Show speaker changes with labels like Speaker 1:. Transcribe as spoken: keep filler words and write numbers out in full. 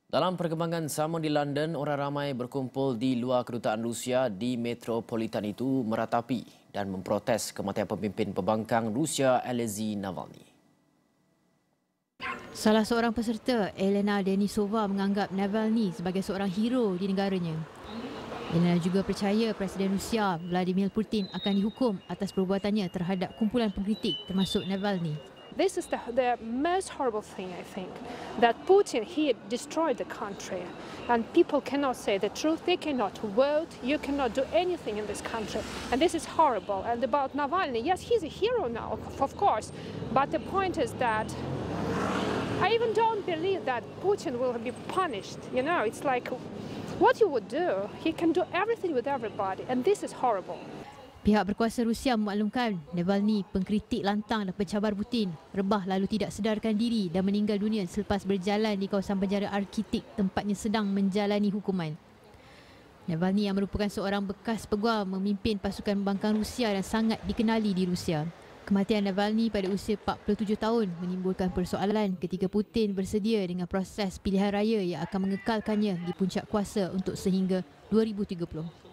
Speaker 1: Dalam perkembangan sama di London, orang ramai berkumpul di luar Kedutaan Rusia di metropolitan itu meratapi dan memprotes kematian pemimpin pembangkang Rusia Alexei Navalny.
Speaker 2: Salah seorang peserta, Elena Denisova, menganggap Navalny sebagai seorang hero di negaranya. Elena juga percaya Presiden Rusia Vladimir Putin akan dihukum atas perbuatannya terhadap kumpulan pengkritik termasuk Navalny.
Speaker 3: This is the, the most horrible thing, I think, that Putin, he destroyed the country and people cannot say the truth, they cannot vote, you cannot do anything in this country. And this is horrible. And about Navalny, yes, he's a hero now, of course, but the point is that I even don't believe that Putin will be punished. You know, it's like what you would do. He can do everything with everybody, and this is horrible.
Speaker 2: Pihak berkuasa Rusia memaklumkan Navalny, pengkritik lantang dan pencabar Putin, rebah lalu tidak sedarkan diri dan meninggal dunia selepas berjalan di kawasan penjara Arkitik tempatnya sedang menjalani hukuman. Navalny yang merupakan seorang bekas peguam memimpin pasukan pembangkang Rusia dan sangat dikenali di Rusia. Kematian Navalny pada usia empat puluh tujuh tahun menimbulkan persoalan ketika Putin bersedia dengan proses pilihan raya yang akan mengekalkannya di puncak kuasa untuk sehingga dua ribu tiga puluh.